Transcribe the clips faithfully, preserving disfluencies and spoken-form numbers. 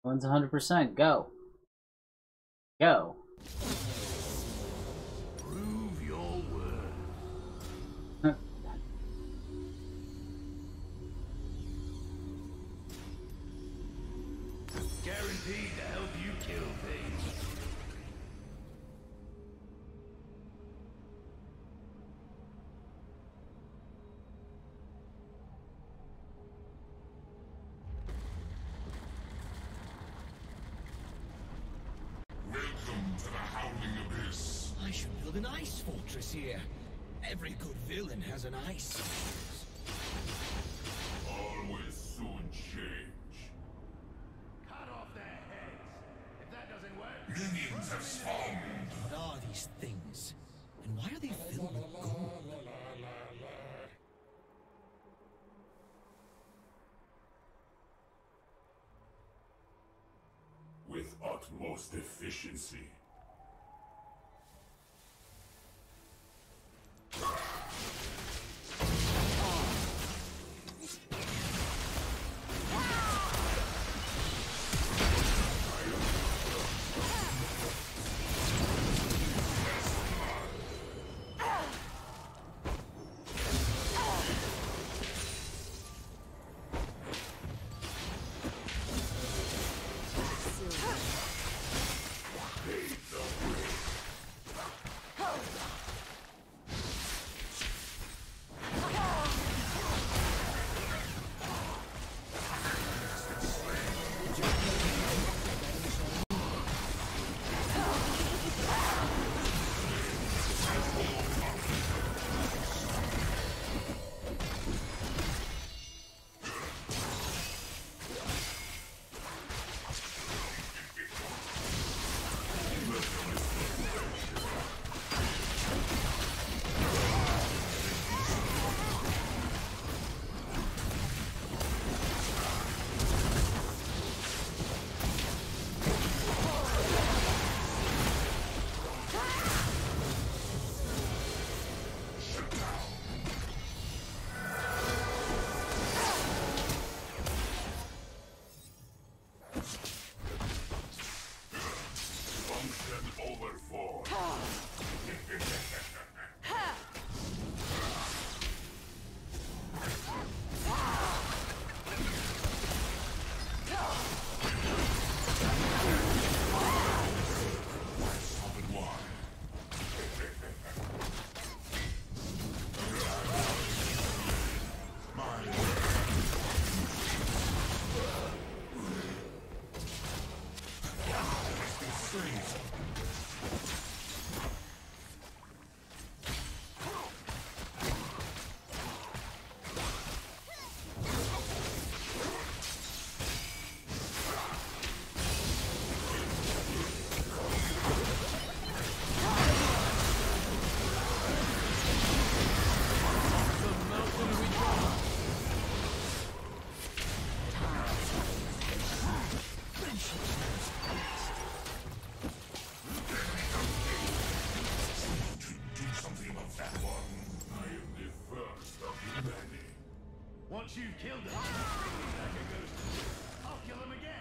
One's one hundred percent. Go. Go. Prove your worth. Guaranteed to help you kill things. Welcome to the Howling Abyss. I should build an ice fortress here. Every good villain has an ice. All will soon change. Cut off their heads. If that doesn't work, Minions have spawned. What are these things? And why are they filled with gold? With utmost efficiency. once you've killed him, like a ghost, I'll kill him again.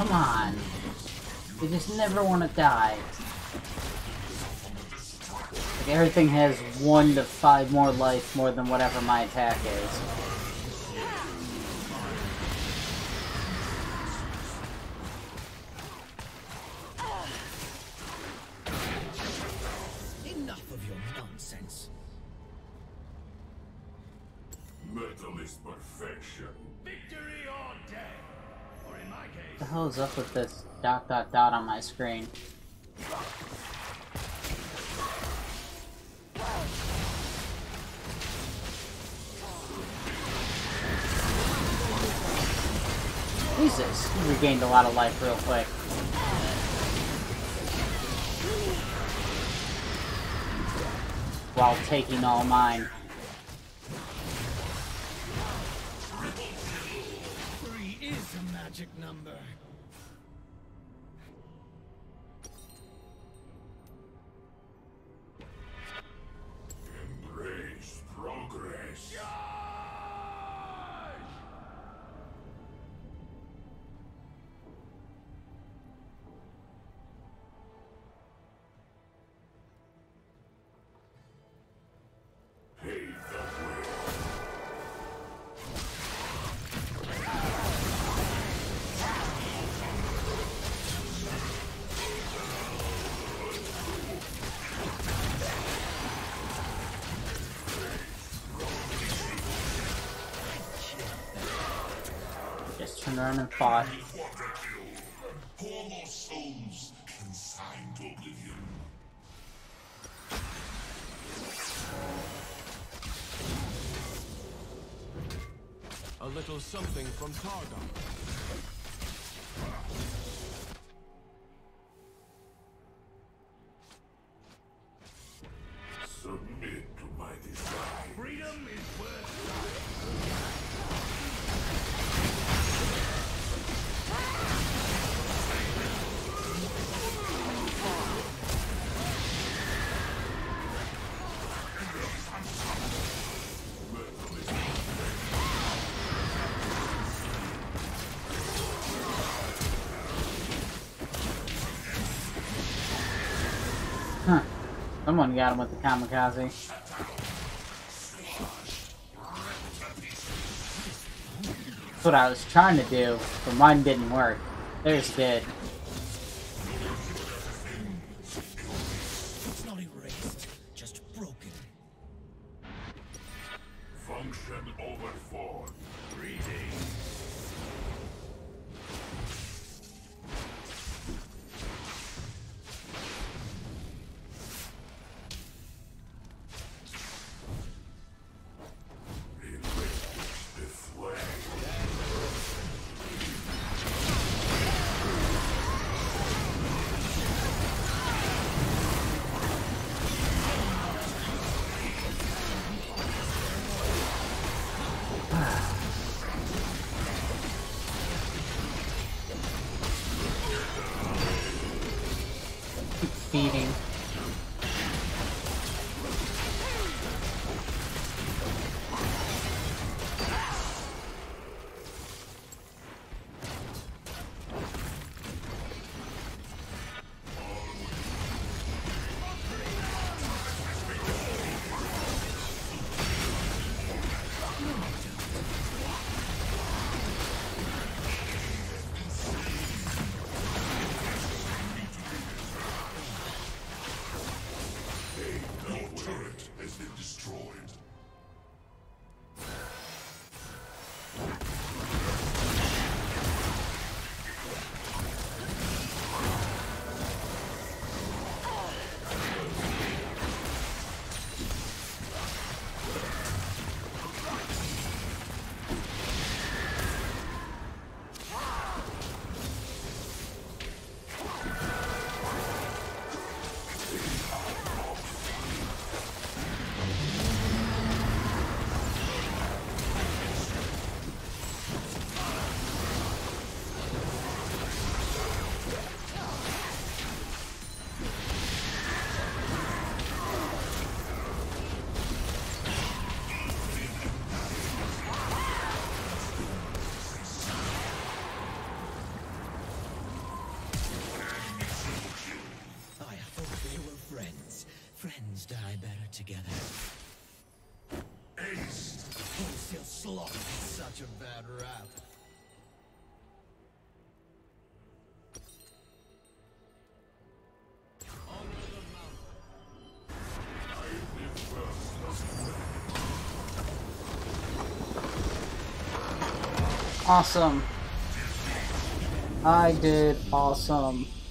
Come on. They just never want to die. Like, everything has one to five more life more than whatever my attack is. Enough of your nonsense. Metal is perfection. Victory or death. Or in my What case, the hell is up with this dot dot dot on my screen? Jesus, he regained a lot of life real quick. While taking all mine. Three is a magic number. Embrace progress. Pave the way. Just turned around and fought. Four more souls consigned to oblivion. A little something from Targon. Submit to my design. freedom is worth Huh. Someone got him with the kamikaze. That's what I was trying to do, but mine didn't work. Theirs did. It's not erased, just broken. Function overflowed. greetings. Relinquish the flame. together. Ace. Wholesale slaughter is such a bad rap. Awesome. I did awesome.